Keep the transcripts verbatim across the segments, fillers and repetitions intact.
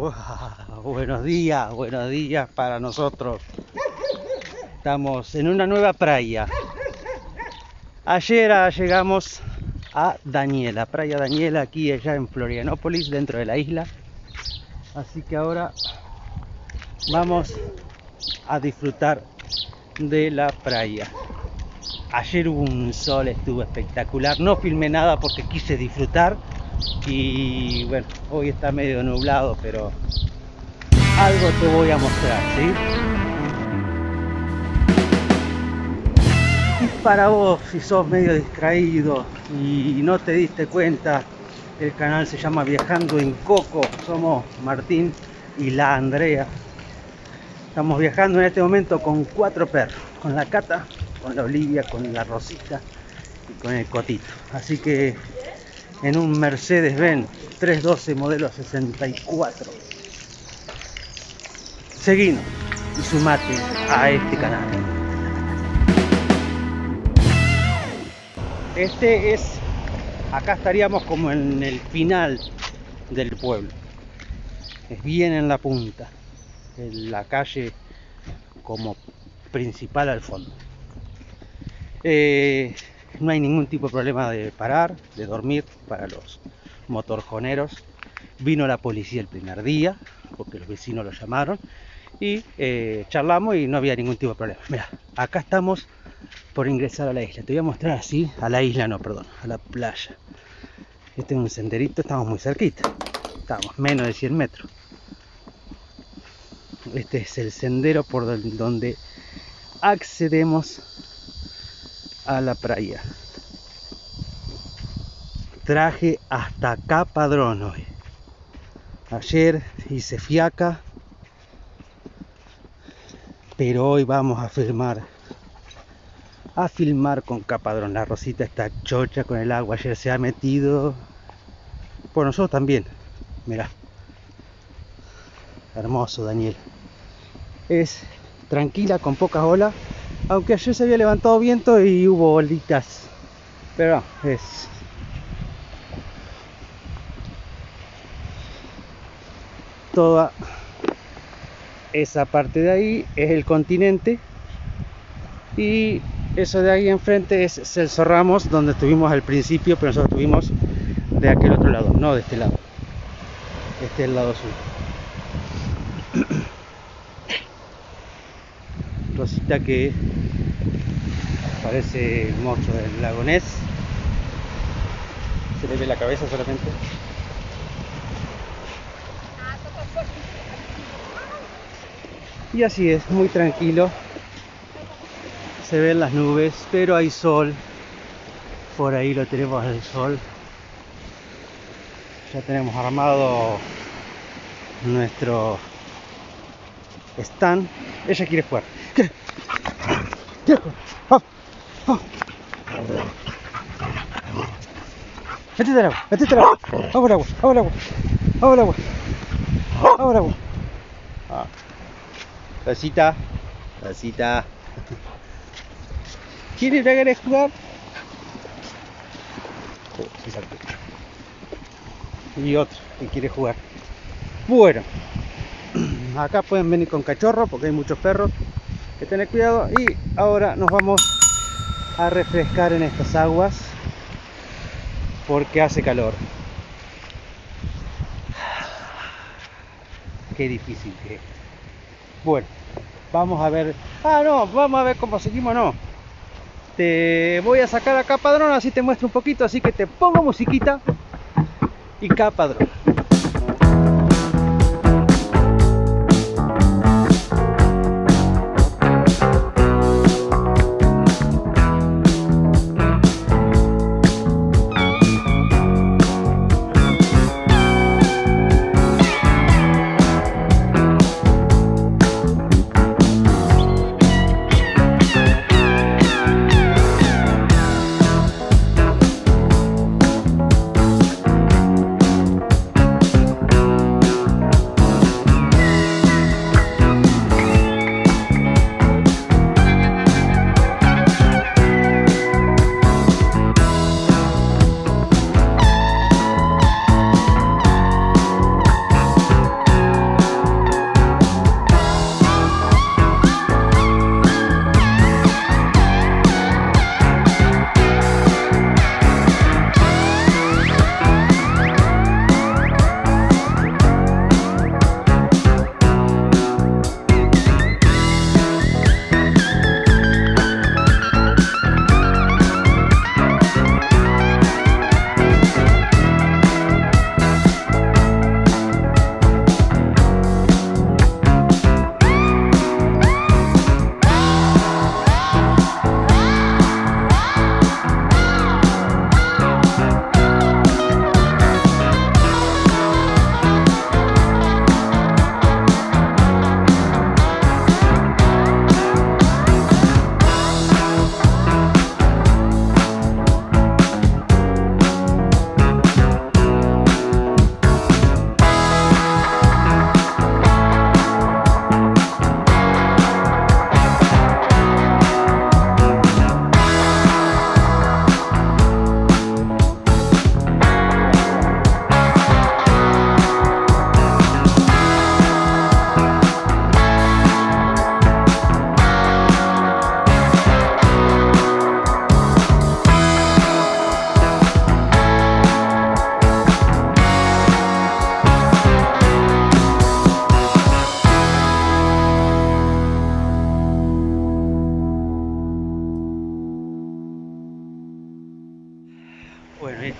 Wow, buenos días, buenos días para nosotros. Estamos en una nueva playa. Ayer llegamos a Daniela, Playa Daniela, aquí allá en Florianópolis, dentro de la isla. Así que ahora vamos a disfrutar de la playa. Ayer hubo un sol, estuvo espectacular. No filmé nada porque quise disfrutar. Y bueno, hoy está medio nublado, pero algo te voy a mostrar, ¿sí? Y para vos, si sos medio distraído y no te diste cuenta, el canal se llama Viajando en Coco. Somos Martín y la Andrea. Estamos viajando en este momento con cuatro perros, con la Cata, con la Olivia, con la Rosita y con el Cotito. Así que en un Mercedes-Benz trescientos doce modelo sesenta y cuatro. Seguinos y sumate a este canal. Este es, acá estaríamos como en el final del pueblo. Es bien en la punta, en la calle como principal al fondo. Eh, no hay ningún tipo de problema de parar, de dormir para los motorjoneros. Vino la policía el primer día, porque los vecinos lo llamaron, y eh, charlamos y no había ningún tipo de problema. Mira, acá estamos por ingresar a la isla. Te voy a mostrar así, a la isla no, perdón, a la playa. Este es un senderito, estamos muy cerquita, estamos menos de cien metros. Este es el sendero por donde accedemos a la playa. Traje hasta acá padrón hoy. Ayer hice fiaca, pero hoy vamos a filmar a filmar con capadrón. La Rosita está chocha con el agua, ayer se ha metido. Por nosotros también. Mirá, hermoso Daniel. Es tranquila, con pocas olas, aunque ayer se había levantado viento y hubo olitas, pero no, es toda esa parte de ahí es el continente, y eso de ahí enfrente es Celso Ramos, donde estuvimos al principio, pero nosotros estuvimos de aquel otro lado, no de este lado. Este es el lado sur. Rosita, que parece el monstruo del lago Ness. Se le ve la cabeza solamente. Y así es, muy tranquilo. Se ven las nubes, pero hay sol. Por ahí lo tenemos el sol. Ya tenemos armado nuestro stand. Ella quiere jugar. ¿Qué? ¿Qué? ¡Oh! ¡Oh! Métete al agua, métete al agua. Vamos al agua, vamos al agua. Vamos al agua. Vamos al agua. Ah. Rosita, Rosita. ¿Quieres llegar a jugar? Oh, sí, saltó. Y otro que quiere jugar. Bueno, acá pueden venir con cachorro porque hay muchos perros. Hay que tener cuidado. Y ahora nos vamos a refrescar en estas aguas porque hace calor. Qué difícil que es. Bueno, vamos a ver. Ah, no, vamos a ver cómo seguimos, no. Te voy a sacar acá padrón, así te muestro un poquito, así que te pongo musiquita y acá padrón.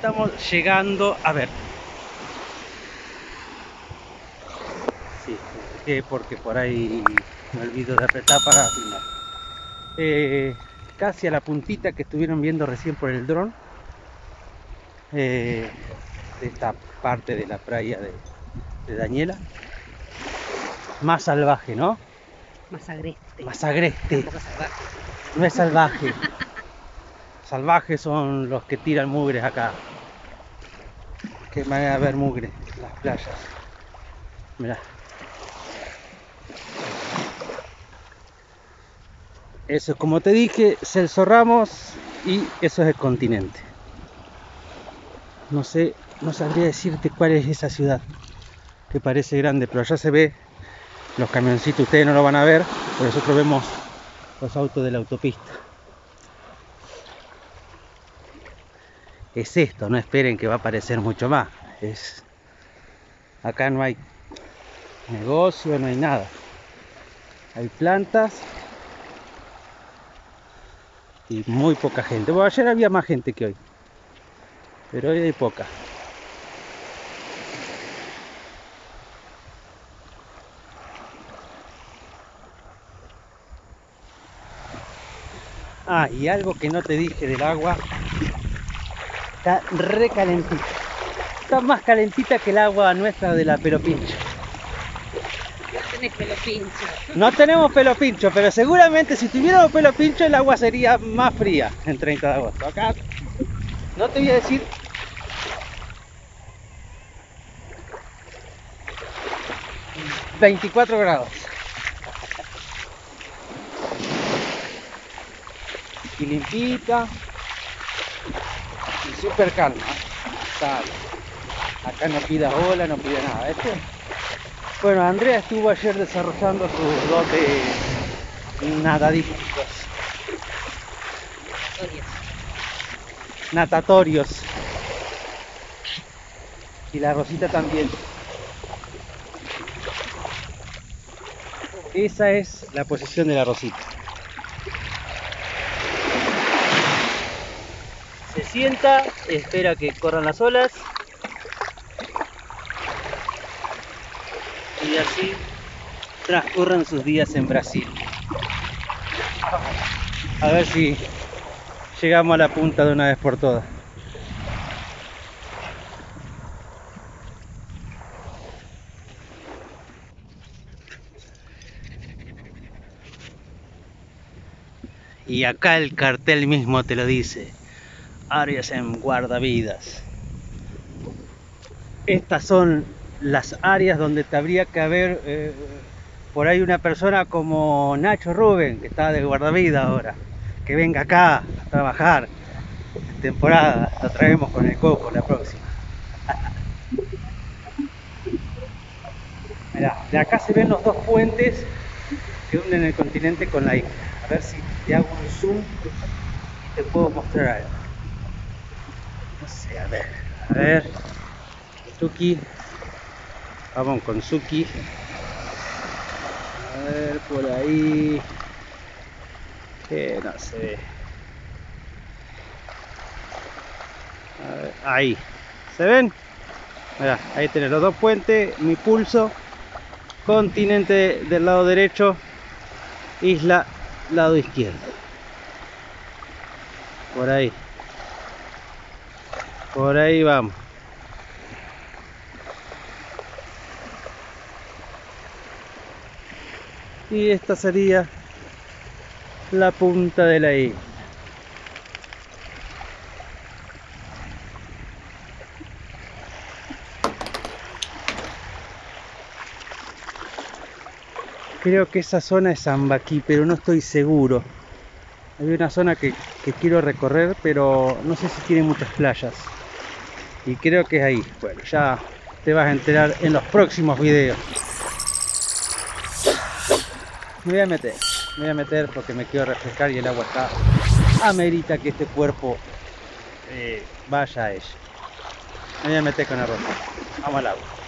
estamos llegando a ver. Sí, eh, porque por ahí me olvido de apretar para filmar. Eh, casi a la puntita que estuvieron viendo recién por el dron. Eh, de esta parte de la playa de, de Dañela. Más salvaje, ¿no? Más agreste. Más agreste. Tampoco salvaje. No es salvaje. Salvajes son los que tiran mugres acá. Qué manera de ver mugre en las playas. Mirá. Eso es, como te dije, Celso Ramos, y eso es el continente. No sé, no sabría decirte cuál es esa ciudad, que parece grande, pero allá se ve los camioncitos. Ustedes no lo van a ver, pero nosotros vemos los autos de la autopista. Es esto, no esperen que va a aparecer mucho más. Es... Acá no hay negocio, no hay nada. Hay plantas y muy poca gente. Bueno, ayer había más gente que hoy, pero hoy hay poca. Ah, y algo que no te dije del agua, está re calentita. Está más calentita que el agua nuestra de la Pelo Pincho. No tenés pelo pincho. No tenemos pelo pincho, pero seguramente si tuviéramos pelo pincho el agua sería más fría el treinta de agosto. Acá no te voy a decir veinticuatro grados. Y limpita y súper calma. Tal. Acá no pida ola, no pida nada. Este... Bueno, Andrea estuvo ayer desarrollando sus dotes nadadísticos, natatorios, y la Rosita también. Esa es la posición de la Rosita. Se sienta, espera que corran las olas y así transcurren sus días en Brasil. A ver si llegamos a la punta de una vez por todas. Y acá el cartel mismo te lo dice: áreas en guardavidas. Estas son las áreas donde te habría que haber eh, por ahí una persona como Nacho Rubén, que está de guardavidas ahora, que venga acá a trabajar en temporada. Lo traemos con el coco la próxima. Mirá, de acá se ven los dos puentes que unen el continente con la isla. A ver si te hago un zoom y te puedo mostrar algo. No sé, a ver, a ver, Suki, vamos con Suki, a ver por ahí, que no se ve, a ver, ahí, ¿se ven? Mirá, ahí tenés los dos puentes, mi pulso, continente del lado derecho, isla lado izquierdo, por ahí. Por ahí vamos. Y esta sería la punta de la isla. Creo que esa zona es Sambaquí, pero no estoy seguro. Hay una zona que, que quiero recorrer, pero no sé si tiene muchas playas. Y creo que es ahí. Bueno, ya te vas a enterar en los próximos videos. Me voy a meter, me voy a meter porque me quiero refrescar y el agua está amerita que este cuerpo eh, vaya a ella. Me voy a meter con la ropa. Vamos al agua.